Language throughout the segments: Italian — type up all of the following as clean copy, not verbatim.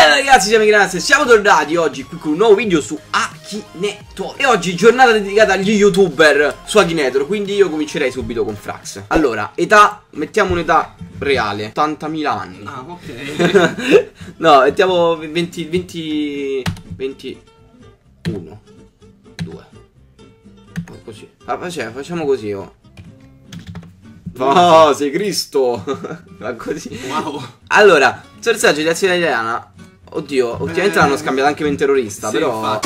Bella ragazzi, siamo Grazie, siamo tornati oggi qui con un nuovo video su Akinator. E oggi giornata dedicata agli youtuber su Akinator, quindi io comincerei subito con Frax. Allora, età, mettiamo un'età reale, 80.000 anni. Ah, ok. No, mettiamo 21, 2. Così, facciamo così, oh. Oh, sei Cristo. Va così. Wow. Allora, personaggio di azione italiana. Oddio, ultimamente l'hanno scambiato anche per un terrorista, sì, però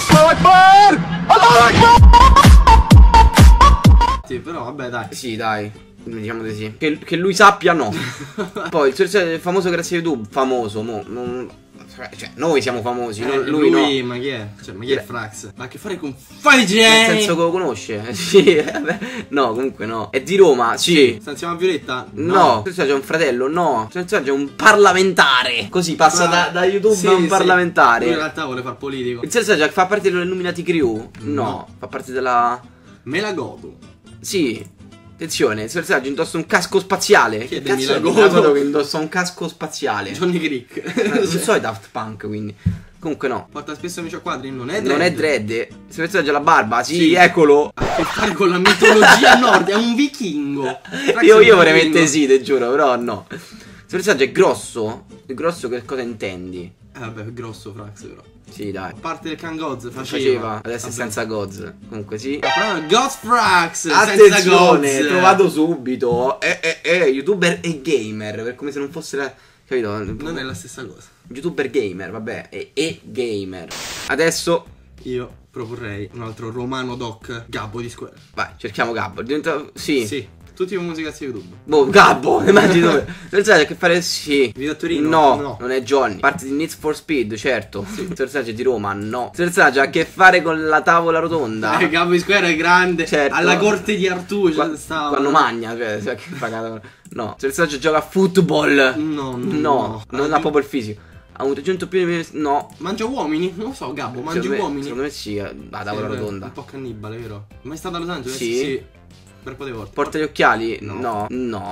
sì, però vabbè, dai. sì, dai, diciamo di sì. Che lui sappia, no. Poi il personaggio famoso grazie a YouTube. Famoso, cioè, noi siamo famosi, lui no. Ma chi è? Cioè, ma chi è Frax? Ha a che fare con Fagey? Nel senso che lo conosce? Sì, vabbè. No, comunque no. È di Roma, sì. Stanziamo a Violetta? No. C'è un fratello? No. C'è un parlamentare. Così passa da YouTube sì, a un parlamentare. Lui in realtà vuole far politico. Il personaggio fa parte dell'Illuminati Crew? No. Fa parte della... Me la godo. Sì. Attenzione, il personaggio indossa un casco spaziale. Che cazzo me la è godo che indossa un casco spaziale? Johnny Crick. Non so i Daft Punk, quindi. Comunque no. Porta spesso amici a quadri, non è dread. Non è dread. Il personaggio ha la barba, sì, eccolo. Ha a che fare con la mitologia nordica, è un vichingo. Io vorrei mettere sì, te giuro, però no. Il personaggio è grosso. Il grosso che cosa intendi? Vabbè, è grosso Frax però. Sì, dai. A parte del Can Goz Faceva. Adesso è senza Goz. Comunque sì. Goz Frax. Attenzione, trovato subito. Youtuber e gamer. Per come se non fosse la... Capito? Non è la stessa cosa. Youtuber gamer, vabbè. E gamer. Adesso io proporrei un altro romano doc, Gabbo di Square. vai, cerchiamo Gabbo. Diventa... Sì. Sì. Tutti con musica su YouTube. Boh, Gabbo, immagino dove. Personaggio che fare sì. Video a Torino? No, non è Johnny. Parte di Need for Speed, certo. Sì. Il personaggio è di Roma, no. Il personaggio ha a che fare con la tavola rotonda. Gabbo di Square è grande. Certo. Alla corte di Artù quando magna, cioè che fa. No. Il personaggio gioca a football. No. Non ha proprio il fisico. Ha avuto 100 più di... No. Mangia uomini? Non lo so, Gabbo, mangia uomini? Secondo me sì, la tavola rotonda. Un po' cannibale, vero? Ma è stato a Los Angeles? Sì. Per po' di volte. Porta gli occhiali? No.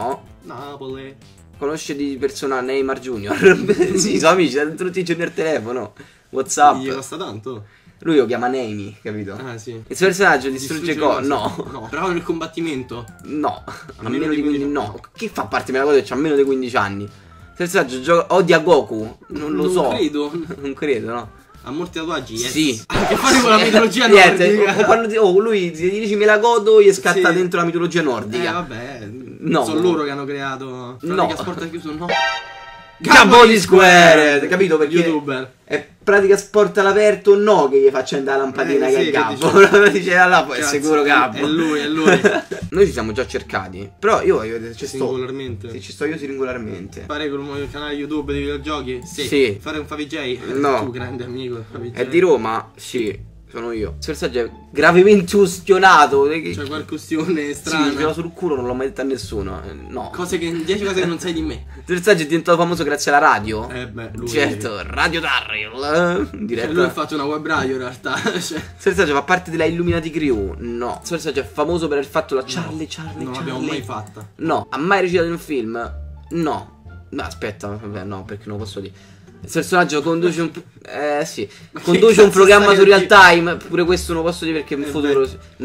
Napoli. Conosce di persona Neymar Junior? Sì, sono amici, tutti i giorni al telefono. WhatsApp. Gli costa tanto? Lui lo chiama Nemi, capito? Ah, sì. Il suo personaggio distrugge cose. No. Però nel combattimento? No. A meno di 15 anni. No. Chi fa parte della cosa che ha meno di 15 anni? Il personaggio odia Goku? Non lo so. Non credo, no. Ha molti tatuaggi? Yes. Sì. Ha a che fare con la mitologia nordica. Quando lui ti dici me la godo, gli scatta dentro la mitologia nordica. Vabbè. No. Sono loro che hanno creato. No. Sport chiuso, no. Gabbo di Square, capito? Perché YouTuber è pratica sport all'aperto, no che gli faccia andare la lampadina che è Gabbo. Dice là, poi è sicuro Gabbo. È lui. Noi ci siamo già cercati. Però io voglio vedere, singolarmente. Sì, ci sto io singolarmente. Fare con il canale YouTube di videogiochi? Sì. Fare un Favij? No. Tu grande amico Favij. È di Roma? Sì. Sono io. Il personaggio è gravemente ustionato. C'è qualche questione strana. Sì, ce l'ho sul culo, non l'ho mai detto a nessuno. No. 10 cose che non sai di me. Il personaggio è diventato famoso grazie alla radio. Lui. Certo, Radio Darryl. Diretta. Lui ha fatto una web radio in realtà. Il personaggio fa parte della Illuminati Crew. No. Il personaggio è famoso per aver fatto la Charlie. Non l'abbiamo mai fatta. No. Ha mai recitato in un film? No. No, aspetta, vabbè, no, perché non lo posso dire. Il personaggio conduce un... sì. Conduce un programma su Real Time. Pure questo non lo posso dire perché in futuro...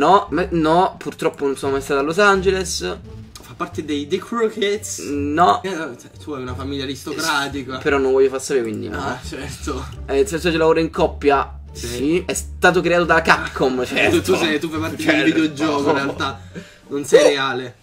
No, purtroppo non sono mai stato a Los Angeles. Fa parte dei The Crookeds? No. Tu hai una famiglia aristocratica. Però non voglio far sapere, quindi no. Ah, certo. Il personaggio lavora in coppia. Sì. È stato creato da Capcom, certo. Tu fai parte di un videogioco in realtà. Non sei reale.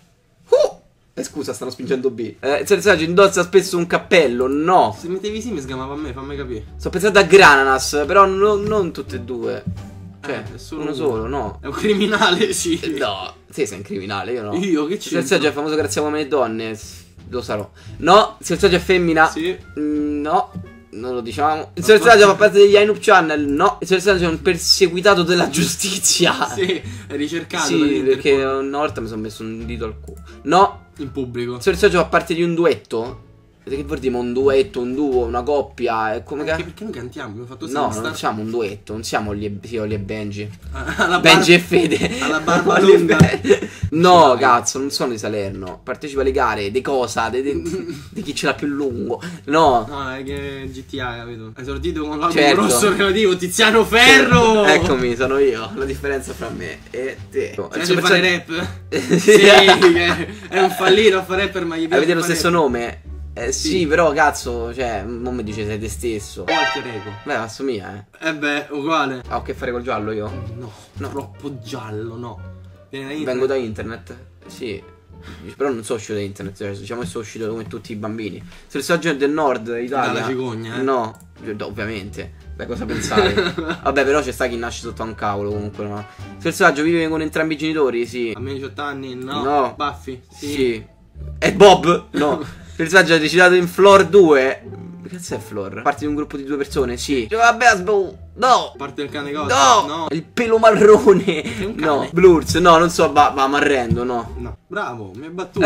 Scusa, stanno spingendo B. Il personaggio indossa spesso un cappello. No. Se mettevi sì mi sgamava a me, fammi capire. Sto pensando a Grananas, però non tutte e due. Cioè, è solo uno solo, no. È un criminale, sì. No, sì, sei un criminale, io no. Io che c'è? Il personaggio è famoso grazie a uomini e donne. Lo sarò. No, il personaggio è femmina. Sì. No. Non lo diciamo. Il personaggio fa parte degli Ainup Channel. No. Il personaggio è un perseguitato della giustizia. Sì, è ricercato. Sì, perché una volta mi sono messo un dito al culo. No. In pubblico. Il personaggio fa parte di un duetto. Che vuol dire un duetto, un duo, una coppia? È come Perché noi cantiamo, abbiamo fatto No, Singstar. non siamo un duetto, non siamo Olli e Benji. Alla Benji e Fede. alla barba lunga. No, Vai. cazzo, non sono di Salerno. Partecipa alle gare, di cosa? Di chi ce l'ha più lungo. No. No, è che GTA, capito? Hai esordito con l'album Certo. rosso relativo Tiziano Ferro. Eccomi, sono io. La differenza fra me e te. Sai fare rap? Sì. Sì, che è un fallito a fare rapper, ma gli piace. Avete lo fare stesso rap. nome? Sì, però cazzo, cioè, non mi dice sei te stesso. Walter Ego. Beh, assomiglia, Beh, uguale. Ho a che fare col giallo io? No, No. troppo giallo, no. Viene da Vengo da internet. Sì. Però non sono uscito da internet, cioè, diciamo che sono uscito come tutti i bambini. Se il personaggio del nord Italia. Dalla cicogna, eh? No, ovviamente. Beh, cosa pensare? Vabbè, però c'è sta chi nasce sotto a un cavolo comunque, no. Se il personaggio vive con entrambi i genitori, sì. A me 18 anni, no. No. Buffy, Sì. E Bob? No. Il personaggio è recitato in Floor 2. Che cazzo è Floor? Parte di un gruppo di 2 persone? Sì. Gioca a baseball. No. Parte il cane cosa? No. Il pelo marrone. un cane? No. Blurs. No, non so, ma mi arrendo, no. No. Bravo, mi hai battuto.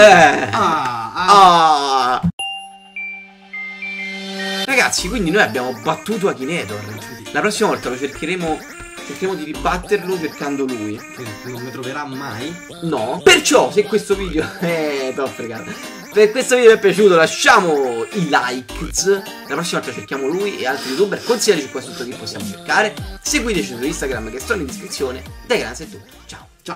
Ah. Ragazzi, quindi noi abbiamo battuto Akinator. La prossima volta lo cercheremo di ribatterlo cercando lui. Che non mi troverà mai. No. Perciò, se questo video t'ho fregato. Per questo video vi è piaciuto, lasciamo i likes. La prossima volta cerchiamo lui e altri youtuber. Consigliaci qua sotto chi possiamo cercare. Seguiteci su Instagram che sto in descrizione. Dai, grazie a tutti. Ciao.